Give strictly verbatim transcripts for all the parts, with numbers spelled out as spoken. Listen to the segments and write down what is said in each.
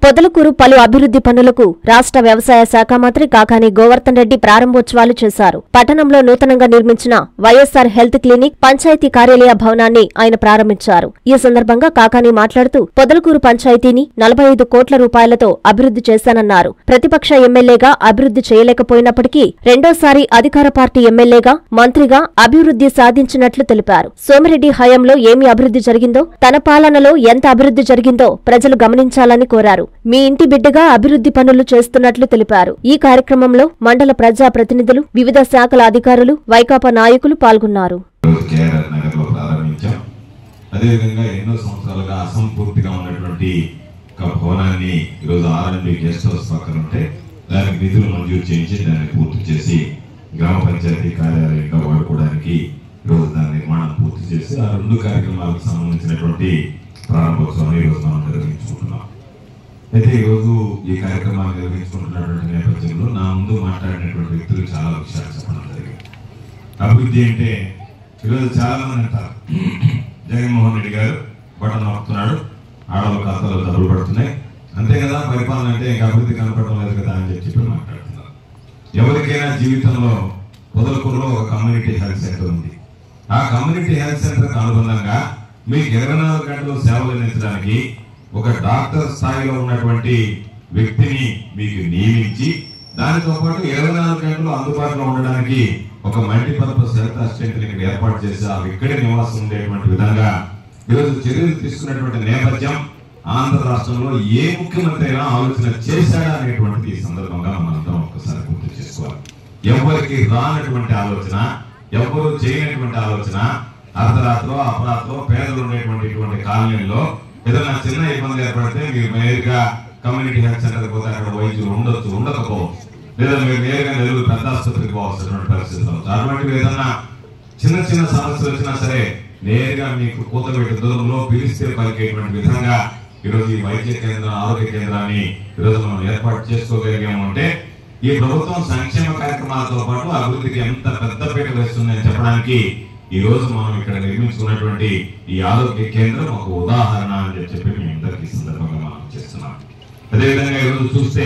పొదలకూరు పలు అభివృద్ధి పనులకు రాష్ట్ర వ్యవసాయ శాఖ మంత్రి కాకాని గోవర్ధన్ రెడ్డి ప్రారంభోత్సవాలు చేశారు. పట్టణంలో నూతనంగా నిర్మించిన వైఎస్సార్ హెల్త్ క్లినిక్ పంచాయతీ కార్యాలయ భవనాన్ని ఆయన ప్రారంభించారు. ఈ సందర్భంగా కాకాని మాట్లాడుతూ పొదలకూరు పంచాయతీని నలభై ఐదు కోట్ల రూపాయలతో అభివృద్ధి చేశానన్నారు. ప్రతిపక్ష ఎమ్మెల్యేగా అభివృద్ధి చేయలేకపోయినప్పటికీ రెండోసారి అధికార పార్టీ ఎమ్మెల్యేగా మంత్రిగా అభివృద్ధి సాధించినట్లు తెలిపారు. సోమిరెడ్డి హయాంలో ఏమి అభివృద్ధి జరిగిందో, తన పాలనలో ఎంత అభివృద్ధి జరిగిందో ప్రజలు గమనించాలని కోరారు. మీ ఇంటి బిడ్డగా అభివృద్ధి పనులు చేస్తున్నట్లు తెలిపారు. ఈ కార్యక్రమంలో మండల ప్రజా ప్రతినిధులు, వివిధ శాఖల అధికారులు, వైకాపా నాయకులు పాల్గొన్నారు. అదేవిధంగా ఎన్నో సంవత్సరాలుగా అసంపూర్తిగా ఉన్నటువంటి ఒక భవనాన్ని ఈరోజు ఆర్ఎండ్బి గెస్ట్ హౌస్ పక్కన ఉంటే దానికి నిధులు మంజూరు చేయించి దాన్ని పూర్తి చేసి గ్రామ పంచాయతీ కార్యాలయంగా వాడుకోవడానికి ఈరోజు దాని నిర్మాణం పూర్తి చేసి ఆ రెండు కార్యక్రమాలకు సంబంధించినటువంటి ప్రారంభోత్సవాన్ని ఈరోజు మనం నిర్వహించుకుంటున్నాం. అయితే ఈరోజు ఈ కార్యక్రమాన్ని నిర్వహించుకుంటున్నటువంటి నేపథ్యంలో నా ముందు మాట్లాడినటువంటి వ్యక్తులు చాలా విషయాలు చెప్పడం జరిగింది. అభివృద్ధి అంటే ఈరోజు చాలా మంది అంటారు, జగన్మోహన్ రెడ్డి గారు బటన్ నొక్కుతున్నాడు, ఆడవాళ్ళ ఖాతాలో డబ్బులు పడుతున్నాయి, అంతే కదా, పరిపాలన అంటే ఇంకా అభివృద్ధి కనపడడం లేదు కదా అని చెప్పి మాట్లాడుతున్నారు. ఎవరికైనా జీవితంలో పొదలకూరులో ఒక కమ్యూనిటీ హెల్త్ సెంటర్ ఉంది. ఆ కమ్యూనిటీ హెల్త్ సెంటర్కి అనుబంధంగా మీకు ఇరవై నాలుగు గంటలు సేవలు అందించడానికి ఒక డాక్టర్ స్థాయిలో ఉన్నటువంటి వ్యక్తిని మీకు నియమించి దానితో పాటు ఇరవై నాలుగు గంటలు అందుబాటులో ఉండడానికి ఒక మల్టీపర్పస్ హెల్త్ అసిస్టెంట్ ఇక్కడ ఏర్పాటు చేసి ఆ ఇక్కడే నివాసం ఉండేటువంటి విధంగా ఈరోజు చర్యలు తీసుకున్నటువంటి నేపథ్యం ఆంధ్ర రాష్ట్రంలో ఏ ముఖ్యమంత్రి అయినా ఆలోచన చేశాడా అనేటువంటిది ఈ సందర్భంగా మనందరం ఒక్కసారి గుర్తు చేసుకోవాలి. ఎవరికి రానటువంటి ఆలోచన, ఎవరు చేయనటువంటి ఆలోచన, అర్ధరాత్రో అపరాత్రో పేదలు ఉండేటువంటి కాలనీలో ఏదైనా చిన్న ఇబ్బంది ఏర్పడితే మీరు నేరుగా కమ్యూనిటీ హెల్త్ సెంటర్కి పోతే అక్కడ వైద్యులు ఉండొచ్చు, ఉండకపోవచ్చు, లేదా మీరు నేరుగా నెల్లూరు పెద్ద ఆసుపత్రికి పోవాల్సినటువంటి పరిస్థితులు ఉండొచ్చు. అటువంటివి ఏదన్నా చిన్న చిన్న సమస్యలు వచ్చినా సరే నేరుగా మీకు కూతబెట్టి దూరంలో పిలిస్తే పలికేటువంటి విధంగా ఈరోజు ఈ వైద్య కేంద్రం, ఆరోగ్య కేంద్రాన్ని ఈరోజు మనం ఏర్పాటు చేసుకోగలిగాము అంటే ఈ ప్రభుత్వం సంక్షేమ కార్యక్రమాలతో పాటు అభివృద్ధికి ఎంత పెద్దపీట వేస్తుందని చెప్పడానికి ఈ రోజు మనం ఇక్కడ నిర్మించుకున్నటువంటి ఈ ఆరోగ్య కేంద్రం ఒక ఉదాహరణ అని చెప్పి మేము అందరికీ సందర్భంగా మనం చేస్తున్నాం. అదేవిధంగా ఈరోజు చూస్తే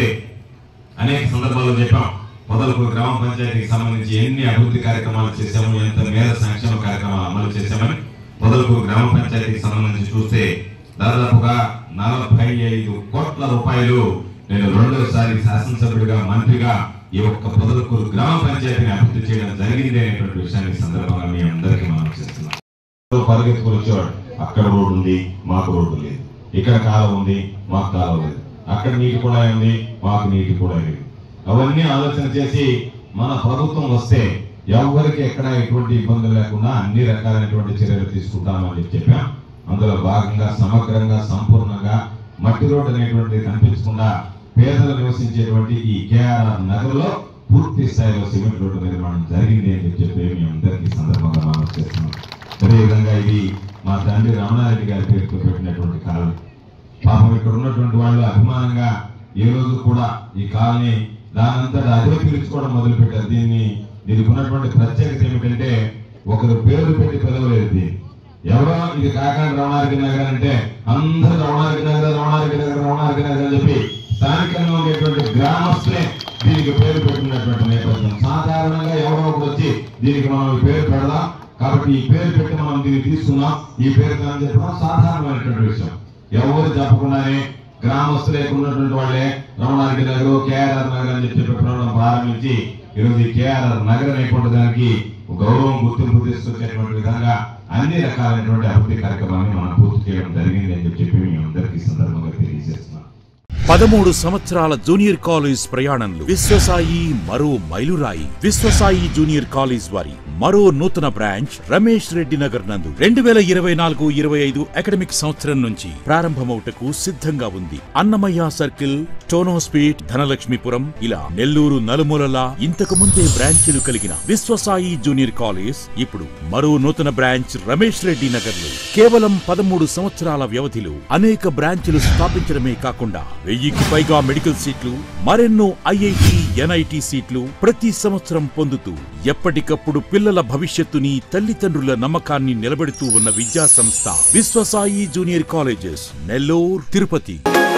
అనేక సందర్భాల్లో చెప్పాం, పొదలకూరు గ్రామ పంచాయతీకి సంబంధించి ఎన్ని అభివృద్ధి కార్యక్రమాలు చేశాము, ఎంత మేర సంక్షేమ కార్యక్రమాలు అమలు చేశామని. పొదలకూరు గ్రామ పంచాయతీకి సంబంధించి చూస్తే దాదాపుగా నలభై ఐదు కోట్ల రూపాయలు నేను రెండోసారి శాసనసభ్యుడిగా, మంత్రిగా ఈ ఒక్క పొదలకూరు గ్రామ పంచాయతీని అభివృద్ధి చేయడం జరిగింది అనేటువంటి విషయాన్ని సందర్భంగా మీ అందరికీ మనం చేస్తున్నాం. పరిగెత్తుకుని వచ్చేవాడు, అక్కడ రోడ్డు ఉంది, మాకు రోడ్డు లేదు, ఇక్కడ కాలం ఉంది, మాకు కాలం లేదు, అక్కడ నీటి కూడా ఉంది, మాకు నీటి కూడా లేదు. అవన్నీ ఆలోచన చేసి మన ప్రభుత్వం వస్తే ఎవరికి ఎక్కడ ఎటువంటి ఇబ్బందులు లేకుండా అన్ని రకాలైనటువంటి చర్యలు తీసుకుంటామని చెప్పాం. అందులో భాగంగా సమగ్రంగా, సంపూర్ణంగా మట్టి రోడ్డు అనేటువంటిది కనిపించకుండా పేదలు నివసించేటువంటి ఈ కేఆర్ఆర్ నగర్ లో పూర్తి స్థాయిలో సిమెంట్ రోడ్డు నిర్మాణం జరిగింది అని చెప్పి మీ అందరికీ సందర్భంగా మనం చేస్తున్నాం. అదేవిధంగా ఇది మా తండ్రి రమణారెడ్డి గారి పేరుతో పెట్టినటువంటి కాలనీ. పాపం ఇక్కడ ఉన్నటువంటి వాళ్ళు అభిమానంగా ఏ రోజు కూడా ఈ కాలనీ దానంతటా అదే పిలుచుకోవడం మొదలు పెట్టారు. దీన్ని దీనికి ఉన్నటువంటి ప్రత్యేకత ఏమిటంటే ఒకరు పేరు పెట్టి పిలవలేదు. దీన్ని ఎవరో ఇది కాకాని రమణారెడ్డి నగర్ అంటే అందరూ రమణారెడ్డి నగర్, రమణారెడ్డి నగర్, రమణారెడ్డి నగర్ అని చెప్పి స్థానికంగా ఉండేటువంటి గ్రామస్తులే దీనికి పేరు పెట్టినటువంటి నేపథ్యం. సాధారణంగా ఎవరో ఒకటి వచ్చి దీనికి మనం ఈ పేరు పెడదాం కాబట్టి ఈ పేరు పెట్టి మనం దీన్ని తీసుకున్నాం, ఈ పేరు అని చెప్పడం సాధారణమైనటువంటి విషయం. ఎవరు చెప్పకుండానే గ్రామస్తులే ఉన్నటువంటి వాళ్ళే రమణారెడ్డి నగర్, కేఆర్ఆర్ నగర్ అని చెప్పి పెట్టడం ప్రారంభించి ఈరోజు ఈ కేఆర్ఆర్ నగర్ అనేటువంటి దానికి గౌరవం, గుర్తింపు తీసుకొచ్చేటువంటి విధంగా అన్ని రకాలైనటువంటి అభివృద్ధి కార్యక్రమాన్ని మనం పూర్తి చేయడం జరిగింది అని చెప్పి మీ అందరికీ సందర్భంగా తెలియజేస్తున్నాం. పదమూడు సంవత్సరాల జూనియర్ కాలేజ్ ప్రయాణంలో విశ్వసాయి మరో మైలురాయి. విశ్వసాయి జూనియర్ కాలేజ్ వారి మరో నూతన బ్రాంచ్ రమేష్ రెడ్డి నగర్ నందు రెండు వేల ఇరవై నాలుగు ఇరవై ఐదు అకాడమిక్ సంవత్సరం నుంచి ప్రారంభమవుటకు సిద్ధంగా ఉంది. అన్నమయ్య సర్కిల్, టోనోస్పీట్, ధనలక్ష్మీపురం ఇలా నెల్లూరు నలుమూలలా ఇంతకు ముందే బ్రాంచీలు కలిగిన విశ్వసాయి జూనియర్ కాలేజ్ ఇప్పుడు మరో నూతన బ్రాంచ్ రమేష్ రెడ్డి నగర్ లో కేవలం పదమూడు సంవత్సరాల వ్యవధిలో అనేక బ్రాంచీలు స్థాపించడమే కాకుండా వెయ్యికి పైగా మెడికల్ సీట్లు, మరెన్నో ఐఐటి, ఎన్ఐటి సీట్లు ప్రతి సంవత్సరం పొందుతూ ఎప్పటికప్పుడు పిల్లల భవిష్యత్తుని, తల్లిదండ్రుల నమ్మకాన్ని నిలబెడుతూ ఉన్న విద్యా సంస్థ విశ్వసాయి జూనియర్ కాలేజెస్, నెల్లూరు, తిరుపతి.